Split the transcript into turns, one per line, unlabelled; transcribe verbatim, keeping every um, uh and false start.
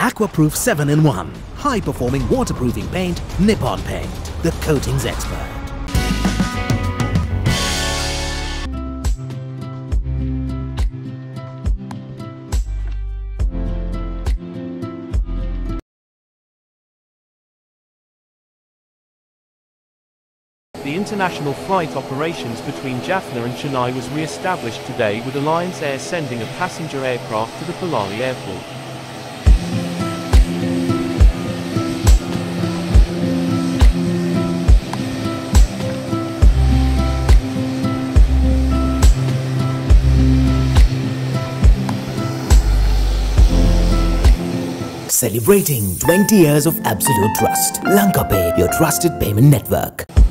Aquaproof seven in one. High-performing waterproofing paint, Nippon Paint, the coatings expert.
The international flight operations between Jaffna and Chennai was re-established today, with Alliance Air sending a passenger aircraft to the Palari airport.
Celebrating twenty years of absolute trust. Lanka Pay, your trusted payment network.